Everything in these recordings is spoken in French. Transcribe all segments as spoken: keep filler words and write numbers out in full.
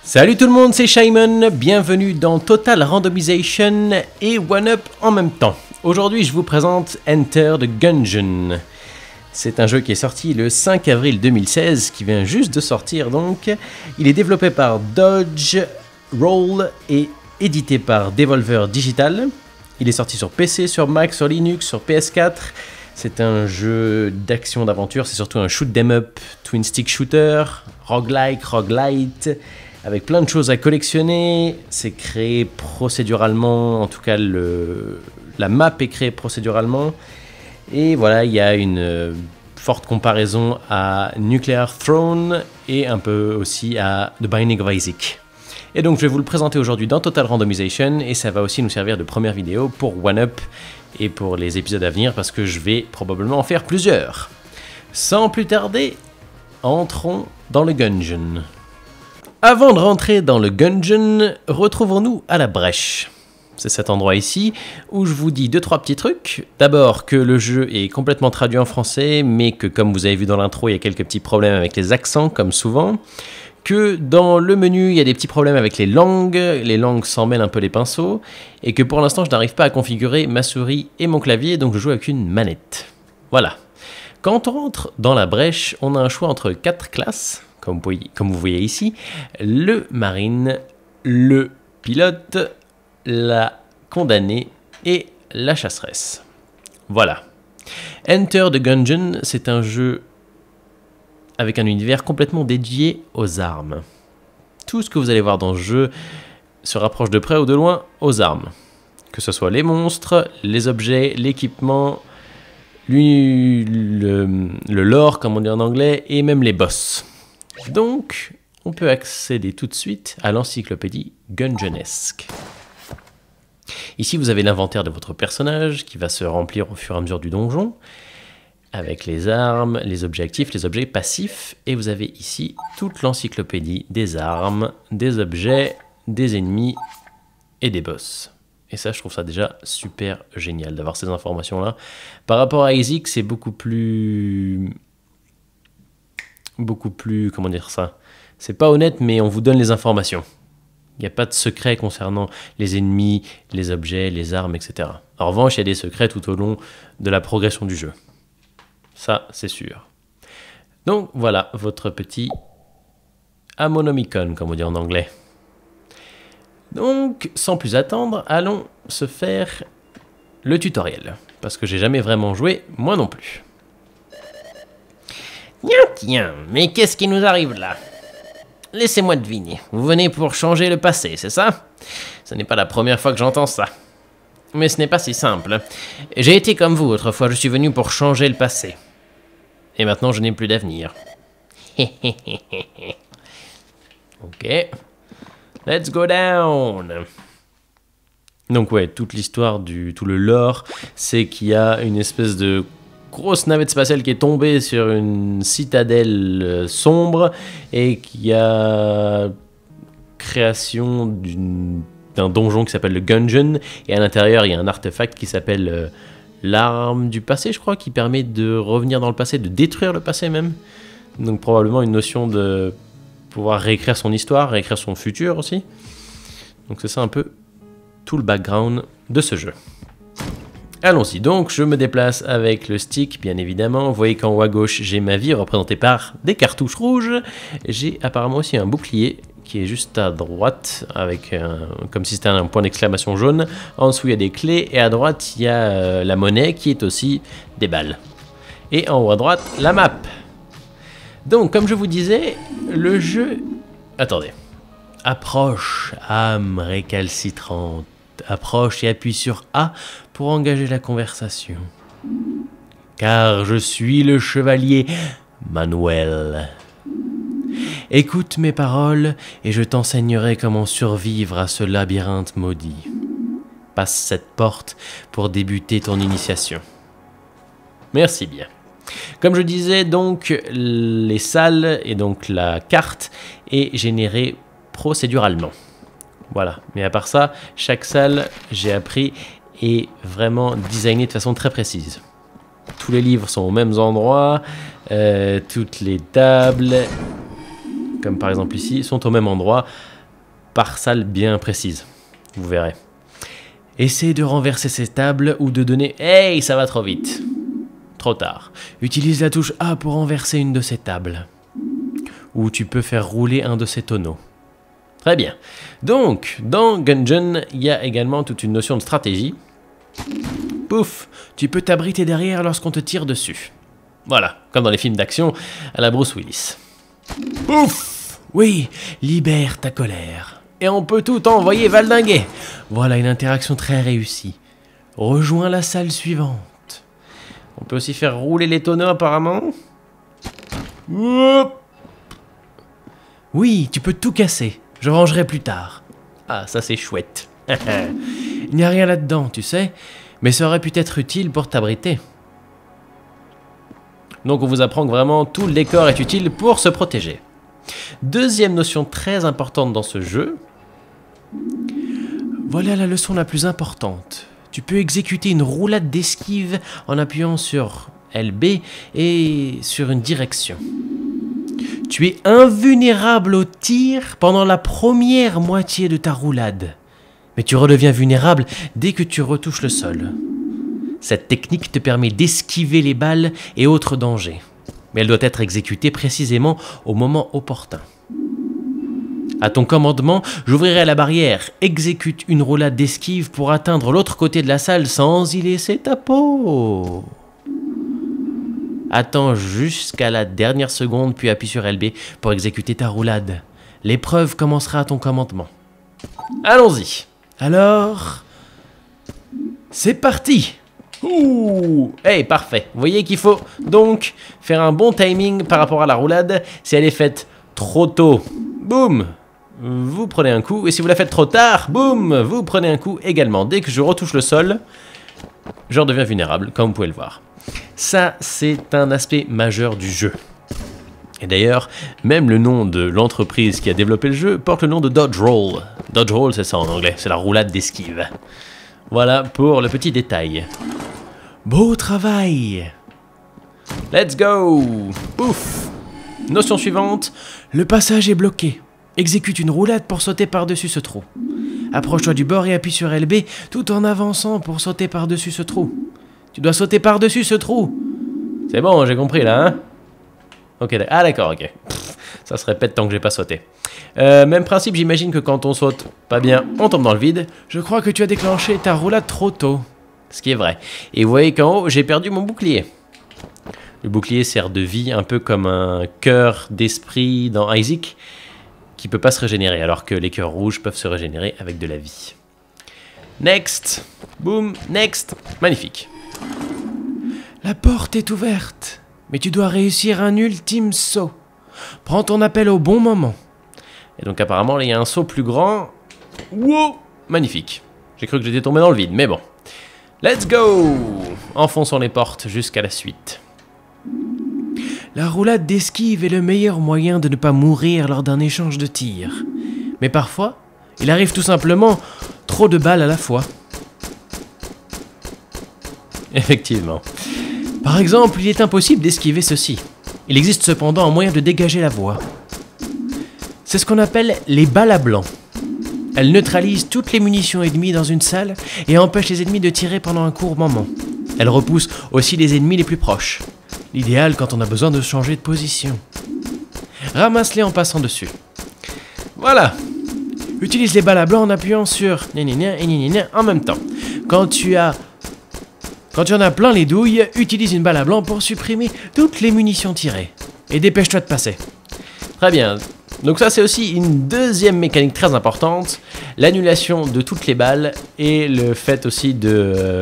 Salut tout le monde, c'est Shimon, bienvenue dans Total Randomization et One Up en même temps. Aujourd'hui je vous présente Enter the Gungeon. C'est un jeu qui est sorti le cinq avril deux mille seize, qui vient juste de sortir donc. Il est développé par Dodge Roll et édité par Devolver Digital. Il est sorti sur P C, sur Mac, sur Linux, sur P S quatre. C'est un jeu d'action d'aventure, c'est surtout un shoot 'em up, twin stick shooter, roguelike, roguelite, avec plein de choses à collectionner. C'est créé procéduralement, en tout cas le, la map est créée procéduralement. Et voilà, il y a une euh, forte comparaison à Nuclear Throne et un peu aussi à The Binding of Isaac. Et donc je vais vous le présenter aujourd'hui dans Total Randomization et ça va aussi nous servir de première vidéo pour One Up et pour les épisodes à venir parce que je vais probablement en faire plusieurs. Sans plus tarder, entrons dans le Gungeon. Avant de rentrer dans le Gungeon, retrouvons-nous à la brèche. C'est cet endroit ici où je vous dis deux trois petits trucs. D'abord que le jeu est complètement traduit en français, mais que comme vous avez vu dans l'intro, il y a quelques petits problèmes avec les accents, comme souvent. Que dans le menu, il y a des petits problèmes avec les langues, les langues s'en mêlent un peu les pinceaux, et que pour l'instant, je n'arrive pas à configurer ma souris et mon clavier, donc je joue avec une manette. Voilà. Quand on rentre dans la brèche, on a un choix entre quatre classes, comme vous voyez, comme vous voyez ici, le marine, le pilote, la condamnée et la chasseresse. Voilà. Enter the Gungeon, c'est un jeu avec un univers complètement dédié aux armes. Tout ce que vous allez voir dans ce jeu se rapproche de près ou de loin aux armes. Que ce soit les monstres, les objets, l'équipement, le, le, le lore, comme on dit en anglais, et même les boss. Donc, on peut accéder tout de suite à l'encyclopédie Gungeonesque. Ici, vous avez l'inventaire de votre personnage qui va se remplir au fur et à mesure du donjon, avec les armes, les objets actifs, les objets passifs, et vous avez ici toute l'encyclopédie des armes, des objets, des ennemis et des boss. Et ça, je trouve ça déjà super génial d'avoir ces informations-là. Par rapport à Isaac, c'est beaucoup plus... Beaucoup plus... Comment dire ça? C'est pas honnête, mais on vous donne les informations. Il n'y a pas de secret concernant les ennemis, les objets, les armes, et cetera. En revanche, il y a des secrets tout au long de la progression du jeu. Ça, c'est sûr. Donc, voilà votre petit Amonomicon, comme on dit en anglais. Donc, sans plus attendre, allons se faire le tutoriel. Parce que j'ai jamais vraiment joué, moi non plus. Tiens, tiens, mais qu'est-ce qui nous arrive là? Laissez-moi deviner. Vous venez pour changer le passé, c'est ça? Ce n'est pas la première fois que j'entends ça. Mais ce n'est pas si simple. J'ai été comme vous autrefois, je suis venu pour changer le passé. Et maintenant, je n'ai plus d'avenir. Ok. Let's go down. Donc ouais, toute l'histoire du... tout le lore, c'est qu'il y a une espèce de grosse navette spatiale qui est tombée sur une citadelle sombre et qu'il y a création d'une... d'un donjon qui s'appelle le Gungeon. Et à l'intérieur, il y a un artefact qui s'appelle... Euh, l'arme du passé, je crois, qui permet de revenir dans le passé, de détruire le passé même. Donc probablement une notion de pouvoir réécrire son histoire, réécrire son futur aussi. Donc c'est ça un peu tout le background de ce jeu. Allons-y, donc je me déplace avec le stick, bien évidemment. Vous voyez qu'en haut à gauche, j'ai ma vie représentée par des cartouches rouges. J'ai apparemment aussi un bouclier qui est juste à droite, avec un, comme si c'était un point d'exclamation jaune. En dessous, il y a des clés, et à droite, il y a euh, la monnaie, qui est aussi des balles. Et en haut à droite, la map. Donc, comme je vous disais, le jeu... Attendez. Approche, âme récalcitrante. Approche et appuie sur A pour engager la conversation. Car je suis le chevalier Manuel. Écoute mes paroles et je t'enseignerai comment survivre à ce labyrinthe maudit. Passe cette porte pour débuter ton initiation. Merci bien. Comme je disais, donc, les salles et donc la carte est générée procéduralement. Voilà. Mais à part ça, chaque salle, j'ai appris, est vraiment designée de façon très précise. Tous les livres sont aux mêmes endroits, euh, toutes les tables... comme par exemple ici, sont au même endroit, par salle bien précise. Vous verrez. Essaye de renverser ces tables ou de donner... Hey, ça va trop vite. Trop tard. Utilise la touche A pour renverser une de ces tables. Ou tu peux faire rouler un de ces tonneaux. Très bien. Donc, dans Gungeon, il y a également toute une notion de stratégie. Pouf, tu peux t'abriter derrière lorsqu'on te tire dessus. Voilà, comme dans les films d'action à la Bruce Willis. Pouf, oui, libère ta colère. Et on peut tout envoyer valdinguer. Voilà une interaction très réussie. Rejoins la salle suivante. On peut aussi faire rouler les tonneaux apparemment. Oui, tu peux tout casser. Je rangerai plus tard. Ah, ça c'est chouette. Il n'y a rien là-dedans, tu sais. Mais ça aurait pu être utile pour t'abriter. Donc on vous apprend que vraiment tout le décor est utile pour se protéger. Deuxième notion très importante dans ce jeu. Voilà la leçon la plus importante. Tu peux exécuter une roulade d'esquive en appuyant sur L B et sur une direction. Tu es invulnérable au tir pendant la première moitié de ta roulade. Mais tu redeviens vulnérable dès que tu retouches le sol. Cette technique te permet d'esquiver les balles et autres dangers. Mais elle doit être exécutée précisément au moment opportun. À ton commandement, j'ouvrirai la barrière. Exécute une roulade d'esquive pour atteindre l'autre côté de la salle sans y laisser ta peau. Attends jusqu'à la dernière seconde puis appuie sur L B pour exécuter ta roulade. L'épreuve commencera à ton commandement. Allons-y. Alors, c'est parti. Ouh, hey, parfait. Vous voyez qu'il faut donc faire un bon timing par rapport à la roulade. Si elle est faite trop tôt, boum, vous prenez un coup. Et si vous la faites trop tard, boum, vous prenez un coup également. Dès que je retouche le sol, je redeviens vulnérable, comme vous pouvez le voir. Ça, c'est un aspect majeur du jeu. Et d'ailleurs, même le nom de l'entreprise qui a développé le jeu porte le nom de Dodge Roll. Dodge Roll, c'est ça en anglais, c'est la roulade d'esquive. Voilà pour le petit détail. Beau travail! Let's go! Pouf! Notion suivante, le passage est bloqué. Exécute une roulade pour sauter par-dessus ce trou. Approche-toi du bord et appuie sur L B tout en avançant pour sauter par-dessus ce trou. Tu dois sauter par-dessus ce trou. C'est bon, j'ai compris là, hein? Ok, ah d'accord, ok. Pff, ça se répète tant que j'ai pas sauté. Euh, même principe, j'imagine que quand on saute pas bien, on tombe dans le vide. Je crois que tu as déclenché ta roulade trop tôt. Ce qui est vrai. Et vous voyez qu'en haut, j'ai perdu mon bouclier. Le bouclier sert de vie, un peu comme un cœur d'esprit dans Isaac, qui peut pas se régénérer, alors que les cœurs rouges peuvent se régénérer avec de la vie. Next. Boom, next. Magnifique. La porte est ouverte. Mais tu dois réussir un ultime saut. Prends ton appel au bon moment. Et donc apparemment, il y a un saut plus grand. Wow! Magnifique. J'ai cru que j'étais tombé dans le vide, mais bon. Let's go! Enfonçons les portes jusqu'à la suite. La roulade d'esquive est le meilleur moyen de ne pas mourir lors d'un échange de tirs. Mais parfois, il arrive tout simplement trop de balles à la fois. Effectivement. Par exemple, il est impossible d'esquiver ceci. Il existe cependant un moyen de dégager la voie. C'est ce qu'on appelle les balles à blanc. Elles neutralisent toutes les munitions ennemies dans une salle et empêchent les ennemis de tirer pendant un court moment. Elles repoussent aussi les ennemis les plus proches. L'idéal quand on a besoin de changer de position. Ramasse-les en passant dessus. Voilà. Utilise les balles à blanc en appuyant sur gna gna gna et gna gna gna en même temps. Quand tu as Quand tu en as plein les douilles, utilise une balle à blanc pour supprimer toutes les munitions tirées. Et dépêche-toi de passer. Très bien. Donc ça c'est aussi une deuxième mécanique très importante. L'annulation de toutes les balles et le fait aussi de...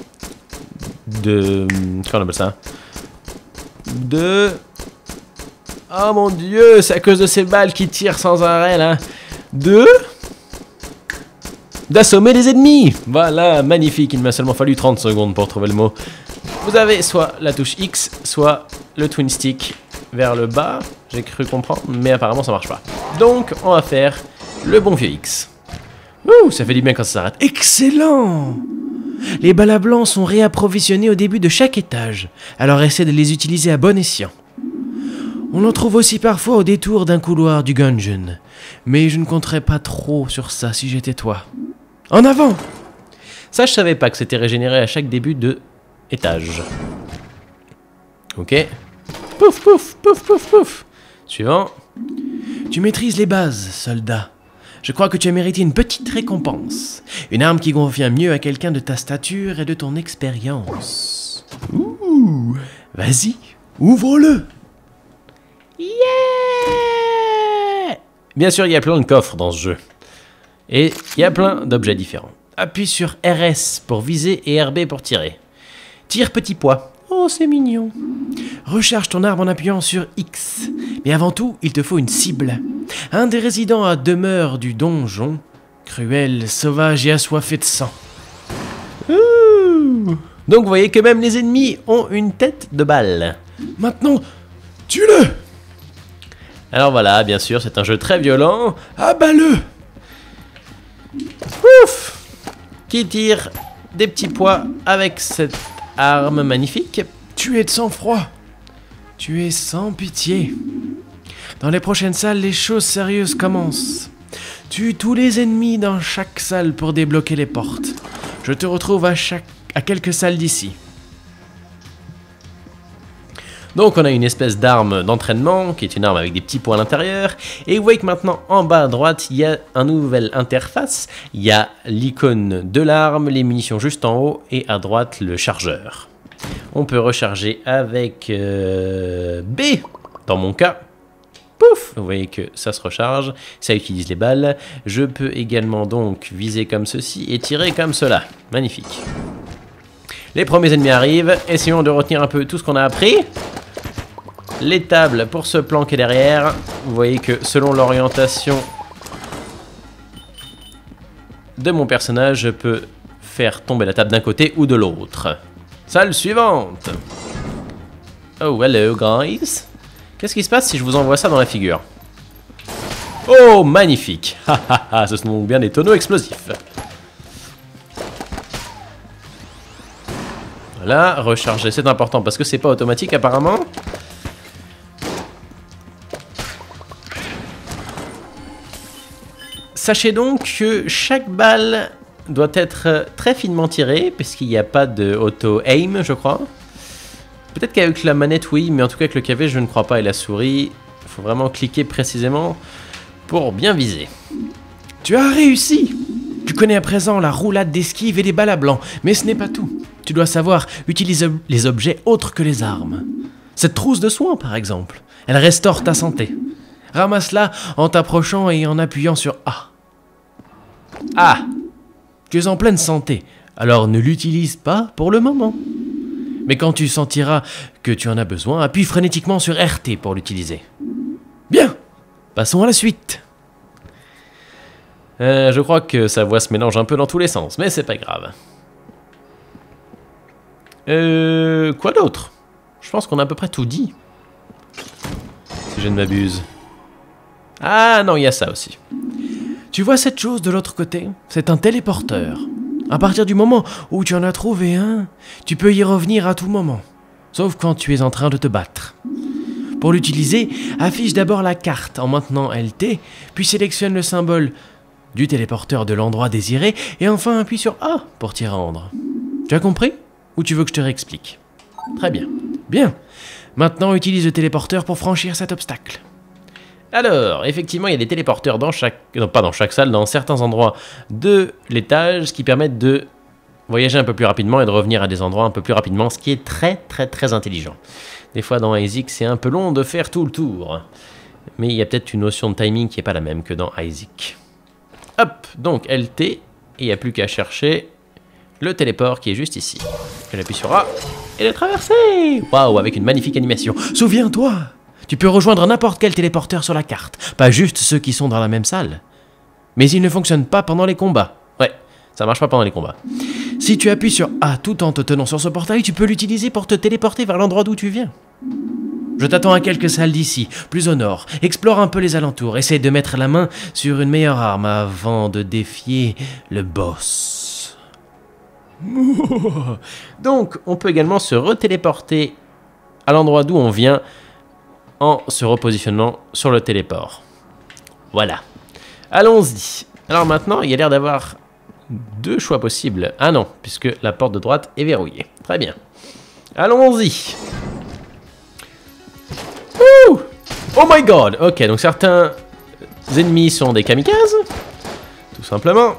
De... Comment on appelle ça? De... Oh mon dieu, c'est à cause de ces balles qui tirent sans arrêt là. De... D'assommer les ennemis. Voilà, magnifique, il m'a seulement fallu trente secondes pour trouver le mot. Vous avez soit la touche X, soit le twin stick vers le bas, j'ai cru comprendre, mais apparemment ça marche pas. Donc, on va faire le bon vieux X. Ouh, ça fait du bien quand ça s'arrête. Excellent! Les balles à blanc sont réapprovisionnées au début de chaque étage, alors essaie de les utiliser à bon escient. On en trouve aussi parfois au détour d'un couloir du Gungeon. Mais je ne compterais pas trop sur ça si j'étais toi. En avant! Ça, je savais pas que c'était régénéré à chaque début de étage. Ok. Pouf, pouf, pouf, pouf, pouf. Suivant. Tu maîtrises les bases, soldat. Je crois que tu as mérité une petite récompense. Une arme qui convient mieux à quelqu'un de ta stature et de ton expérience. Ouh! Vas-y, ouvre-le! Yeah! Bien sûr, il y a plein de coffres dans ce jeu. Et il y a plein d'objets différents. Appuie sur R S pour viser et R B pour tirer. Tire petit pois. Oh, c'est mignon. Recharge ton arme en appuyant sur X. Mais avant tout, il te faut une cible. Un des résidents à demeure du donjon, cruel, sauvage et assoiffé de sang. Ouh. Donc vous voyez que même les ennemis ont une tête de balle. Maintenant, tue-le! Alors voilà, bien sûr, c'est un jeu très violent. Abat-le! Ouf! Qui tire des petits pois avec cette arme magnifique. Tu es de sang-froid. Tu es sans pitié. Dans les prochaines salles, les choses sérieuses commencent. Tue tous les ennemis dans chaque salle pour débloquer les portes. Je te retrouve à, chaque, à quelques salles d'ici. Donc on a une espèce d'arme d'entraînement, qui est une arme avec des petits points à l'intérieur. Et vous voyez que maintenant, en bas à droite, il y a une nouvelle interface. Il y a l'icône de l'arme, les munitions juste en haut, et à droite, le chargeur. On peut recharger avec euh, B, dans mon cas. Pouf! Vous voyez que ça se recharge, ça utilise les balles. Je peux également donc viser comme ceci et tirer comme cela. Magnifique. Les premiers ennemis arrivent, essayons de retenir un peu tout ce qu'on a appris. Les tables pour se planquer derrière. Vous voyez que selon l'orientation de mon personnage, je peux faire tomber la table d'un côté ou de l'autre. Salle suivante. Oh, hello guys. Qu'est-ce qui se passe si je vous envoie ça dans la figure? Oh, magnifique. Ce sont bien des tonneaux explosifs. Voilà, recharger, c'est important parce que c'est pas automatique apparemment. Sachez donc que chaque balle doit être très finement tirée, puisqu'il n'y a pas de auto-aim, je crois. Peut-être qu'avec la manette, oui, mais en tout cas avec le clavier, je ne crois pas, et la souris, il faut vraiment cliquer précisément pour bien viser. Tu as réussi! Tu connais à présent la roulade d'esquive et les balles à blanc, mais ce n'est pas tout. Tu dois savoir utiliser les objets autres que les armes. Cette trousse de soins, par exemple, elle restaure ta santé. Ramasse-la en t'approchant et en appuyant sur A. Ah! Tu es en pleine santé, alors ne l'utilise pas pour le moment. Mais quand tu sentiras que tu en as besoin, appuie frénétiquement sur R T pour l'utiliser. Bien! Passons à la suite. Euh, je crois que sa voix se mélange un peu dans tous les sens, mais c'est pas grave. Euh... Quoi d'autre? Je pense qu'on a à peu près tout dit. Si je ne m'abuse. Ah non, il y a ça aussi. Tu vois cette chose de l'autre côté? C'est un téléporteur. À partir du moment où tu en as trouvé un, tu peux y revenir à tout moment. Sauf quand tu es en train de te battre. Pour l'utiliser, affiche d'abord la carte en maintenant L T, puis sélectionne le symbole du téléporteur de l'endroit désiré, et enfin appuie sur A pour t'y rendre. Tu as compris? Ou tu veux que je te réexplique? Très bien. Bien. Maintenant, utilise le téléporteur pour franchir cet obstacle. Alors, effectivement, il y a des téléporteurs dans chaque... Non, pas dans chaque salle, dans certains endroits de l'étage qui permettent de voyager un peu plus rapidement et de revenir à des endroits un peu plus rapidement, ce qui est très très très intelligent. Des fois, dans Isaac, c'est un peu long de faire tout le tour. Mais il y a peut-être une notion de timing qui n'est pas la même que dans Isaac. Hop, donc L T, et il n'y a plus qu'à chercher le téléport qui est juste ici. J'appuie sur A et le traverser. Waouh, avec une magnifique animation. Souviens-toi, tu peux rejoindre n'importe quel téléporteur sur la carte, pas juste ceux qui sont dans la même salle. Mais ils ne fonctionnent pas pendant les combats. Ouais, ça marche pas pendant les combats. Si tu appuies sur A tout en te tenant sur ce portail, tu peux l'utiliser pour te téléporter vers l'endroit d'où tu viens. Je t'attends à quelques salles d'ici, plus au nord. Explore un peu les alentours, essaie de mettre la main sur une meilleure arme avant de défier le boss. Donc, on peut également se retéléporter à l'endroit d'où on vient en se repositionnant sur le téléport. Voilà. Allons-y. Alors maintenant, il y a l'air d'avoir deux choix possibles. Ah non, puisque la porte de droite est verrouillée. Très bien. Allons-y. Ouh! Oh my god! Ok, donc certains ennemis sont des kamikazes. Tout simplement.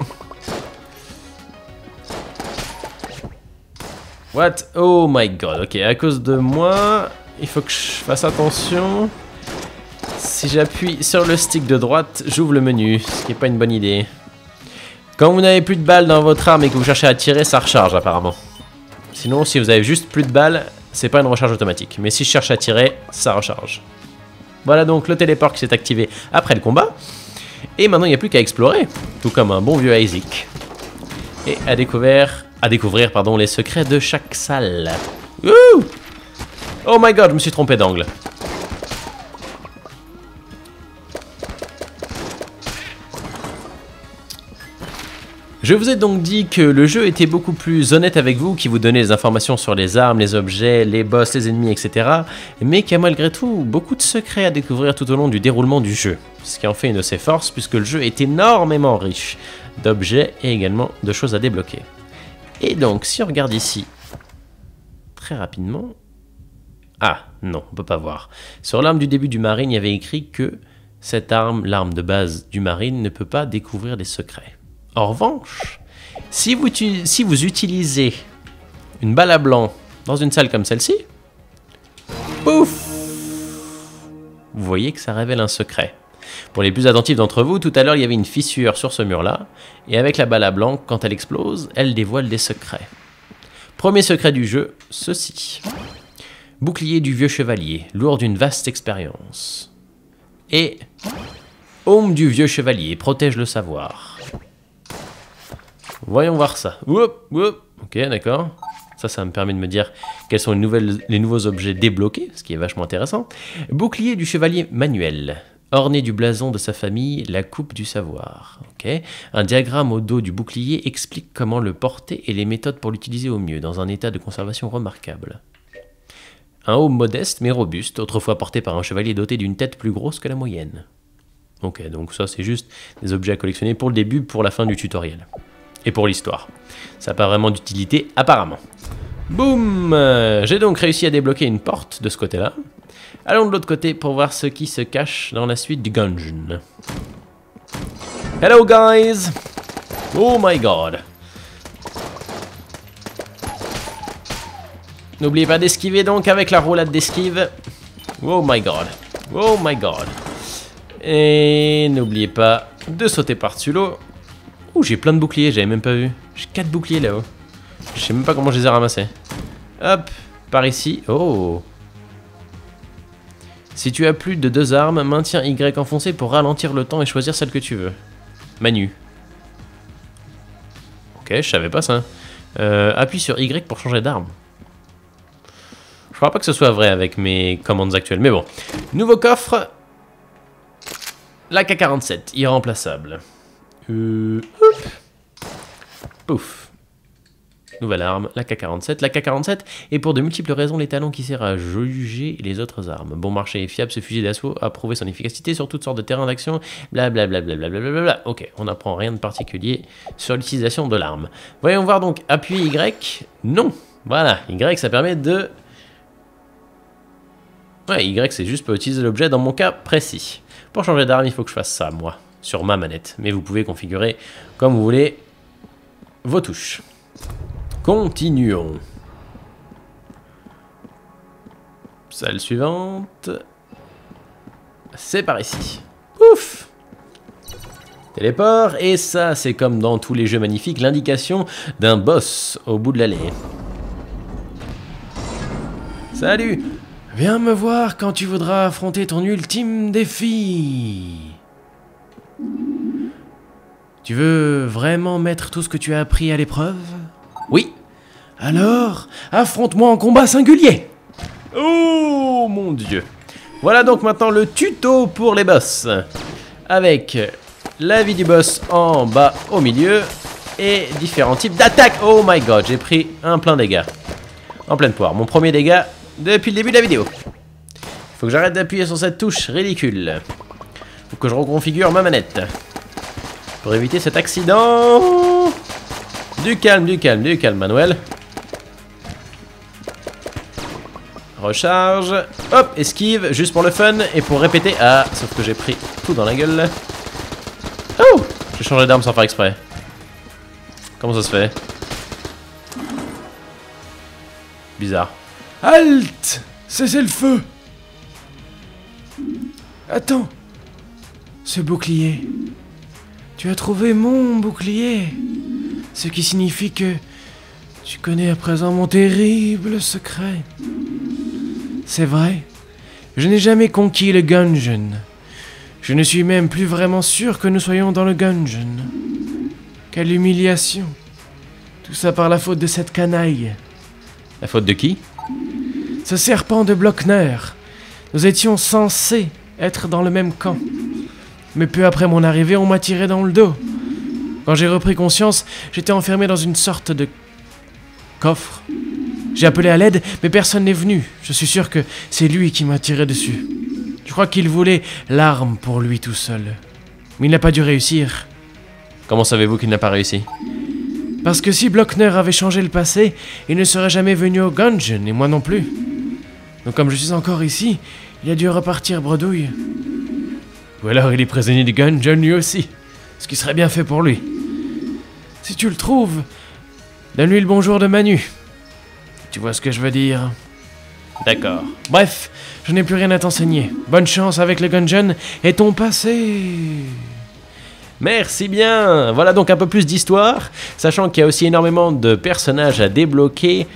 What? Oh my god. Ok, à cause de moi, il faut que je fasse attention. Si j'appuie sur le stick de droite, j'ouvre le menu, ce qui n'est pas une bonne idée. Quand vous n'avez plus de balles dans votre arme et que vous cherchez à tirer, ça recharge apparemment. Sinon, si vous avez juste plus de balles, c'est pas une recharge automatique. Mais si je cherche à tirer, ça recharge. Voilà donc le téléport qui s'est activé après le combat. Et maintenant, il n'y a plus qu'à explorer, tout comme un bon vieux Isaac. Et à découvrir, à découvrir pardon, les secrets de chaque salle. Ouh! Oh my god, je me suis trompé d'angle. Je vous ai donc dit que le jeu était beaucoup plus honnête avec vous, qui vous donnait des informations sur les armes, les objets, les boss, les ennemis, et cetera. Mais qui a malgré tout beaucoup de secrets à découvrir tout au long du déroulement du jeu. Ce qui en fait une de ses forces, puisque le jeu est énormément riche d'objets et également de choses à débloquer. Et donc, si on regarde ici, très rapidement... Ah, non, on peut pas voir. Sur l'arme du début du Marine, il y avait écrit que cette arme, l'arme de base du Marine, ne peut pas découvrir des secrets. En revanche, si vous, si vous utilisez une balle à blanc dans une salle comme celle-ci, pouf, vous voyez que ça révèle un secret. Pour les plus attentifs d'entre vous, tout à l'heure, il y avait une fissure sur ce mur-là, et avec la balle à blanc, quand elle explose, elle dévoile des secrets. Premier secret du jeu, ceci. Bouclier du vieux chevalier, lourd d'une vaste expérience. Et aume du vieux chevalier, protège le savoir. Voyons voir ça. Oup, oup. Ok, d'accord. Ça, ça me permet de me dire quels sont les, nouvelles, les nouveaux objets débloqués, ce qui est vachement intéressant. Bouclier du chevalier manuel, orné du blason de sa famille, la coupe du savoir. Ok. Un diagramme au dos du bouclier explique comment le porter et les méthodes pour l'utiliser au mieux, dans un état de conservation remarquable. Un aume modeste mais robuste, autrefois porté par un chevalier doté d'une tête plus grosse que la moyenne. Ok, donc ça c'est juste des objets à collectionner pour le début, pour la fin du tutoriel. Et pour l'histoire. Ça n'a pas vraiment d'utilité, apparemment. Boum! J'ai donc réussi à débloquer une porte de ce côté-là. Allons de l'autre côté pour voir ce qui se cache dans la suite du dungeon. Hello, guys! Oh my god! N'oubliez pas d'esquiver donc avec la roulade d'esquive. Oh my god! Oh my god! Et n'oubliez pas de sauter par-dessus l'eau. Ouh, j'ai plein de boucliers, j'avais même pas vu. J'ai quatre boucliers là-haut. Je sais même pas comment je les ai ramassés. Hop, par ici. Oh. Si tu as plus de deux armes, maintiens Y enfoncé pour ralentir le temps et choisir celle que tu veux. Manu. Ok, je savais pas ça. Euh, appuie sur Y pour changer d'arme. Je crois pas que ce soit vrai avec mes commandes actuelles, mais bon. Nouveau coffre. La K quarante-sept, irremplaçable. Euh, Pouf. Nouvelle arme, la K quarante-sept. La K quarante-sept est pour de multiples raisons l'étalon qui sert à juger les autres armes. Bon marché et fiable, ce fusil d'assaut a prouvé son efficacité sur toutes sortes de terrains d'action. Blablabla. Bla ok, on n'apprend rien de particulier sur l'utilisation de l'arme. Voyons voir donc. Appuyer Y. Non. Voilà, Y ça permet de... Ouais, Y c'est juste pour utiliser l'objet dans mon cas précis. Pour changer d'arme, il faut que je fasse ça, moi. Sur ma manette, mais vous pouvez configurer comme vous voulez vos touches. Continuons. Salle suivante. C'est par ici. Ouf. Téléport, et ça c'est comme dans tous les jeux magnifiques, l'indication d'un boss au bout de l'allée. Salut. Viens me voir quand tu voudras affronter ton ultime défi. Tu veux vraiment mettre tout ce que tu as appris à l'épreuve? Oui. Alors, affronte-moi en combat singulier. Oh mon dieu. Voilà donc maintenant le tuto pour les boss. Avec la vie du boss en bas au milieu et différents types d'attaques. Oh my god, j'ai pris un plein dégâts. En pleine poire. Mon premier dégât depuis le début de la vidéo. Il Faut que j'arrête d'appuyer sur cette touche ridicule. Faut que je reconfigure ma manette. Pour éviter cet accident. Du calme, du calme, du calme, Manuel. Recharge. Hop, esquive, juste pour le fun. Et pour répéter. Ah, sauf que j'ai pris tout dans la gueule. Oh, j'ai changé d'arme sans faire exprès. Comment ça se fait? Bizarre. Halte! Cessez le feu! Attends. Ce bouclier. Tu as trouvé mon bouclier. Ce qui signifie que tu connais à présent mon terrible secret. C'est vrai. Je n'ai jamais conquis le Gungeon. Je ne suis même plus vraiment sûr que nous soyons dans le Gungeon. Quelle humiliation. Tout ça par la faute de cette canaille. La faute de qui? Ce serpent de Blockner. Nous étions censés être dans le même camp. Mais peu après mon arrivée, on m'a tiré dans le dos. Quand j'ai repris conscience, j'étais enfermé dans une sorte de coffre. J'ai appelé à l'aide, mais personne n'est venu. Je suis sûr que c'est lui qui m'a tiré dessus. Je crois qu'il voulait l'arme pour lui tout seul. Mais il n'a pas dû réussir. Comment savez-vous qu'il n'a pas réussi? Parce que si Blockner avait changé le passé, il ne serait jamais venu au Gungeon, et moi non plus. Donc comme je suis encore ici, il a dû repartir bredouille. Ou alors il est prisonnier du Gungeon lui aussi, ce qui serait bien fait pour lui. Si tu le trouves, donne-lui le bonjour de Manu. Tu vois ce que je veux dire? D'accord. Bref, je n'ai plus rien à t'enseigner. Bonne chance avec le Gungeon et ton passé. Merci bien. Voilà donc un peu plus d'histoire, sachant qu'il y a aussi énormément de personnages à débloquer.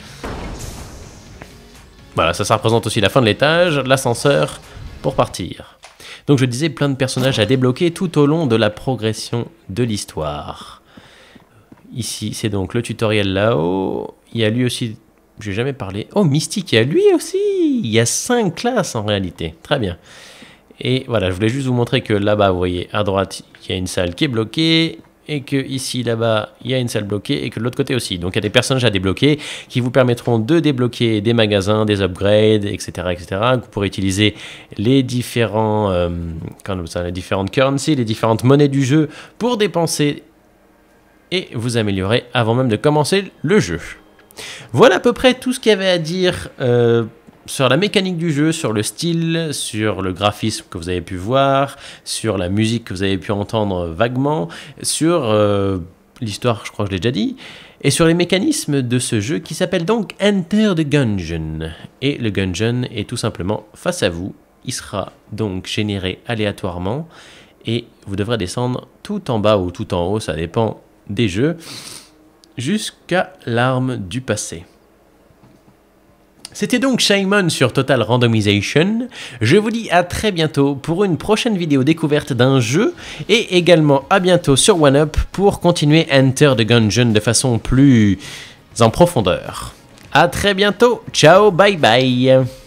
Voilà, ça, ça représente aussi la fin de l'étage, l'ascenseur pour partir. Donc je disais plein de personnages à débloquer tout au long de la progression de l'histoire. Ici, c'est donc le tutoriel là-haut. Il y a lui aussi, j'ai jamais parlé. Oh, Mystique, il y a lui aussi. Il y a cinq classes en réalité. Très bien. Et voilà, je voulais juste vous montrer que là-bas, vous voyez, à droite, il y a une salle qui est bloquée, et que ici, là-bas, il y a une salle bloquée, et que de l'autre côté aussi. Donc il y a des personnages à débloquer qui vous permettront de débloquer des magasins, des upgrades, et cetera, et cetera. Vous pourrez utiliser les différents, euh, quand ça, les différentes currencies, les différentes monnaies du jeu pour dépenser et vous améliorer avant même de commencer le jeu. Voilà à peu près tout ce qu'il y avait à dire euh, sur la mécanique du jeu, sur le style, sur le graphisme que vous avez pu voir, sur la musique que vous avez pu entendre vaguement, sur euh, l'histoire, je crois que je l'ai déjà dit, et sur les mécanismes de ce jeu qui s'appelle donc Enter the Gungeon. Et le Gungeon est tout simplement face à vous. Il sera donc généré aléatoirement et vous devrez descendre tout en bas ou tout en haut, ça dépend des jeux, jusqu'à l'arme du passé. C'était donc Shaimon sur Total Randomization. Je vous dis à très bientôt pour une prochaine vidéo découverte d'un jeu et également à bientôt sur OneUp pour continuer Enter the Gungeon de façon plus en profondeur. À très bientôt, ciao, bye bye.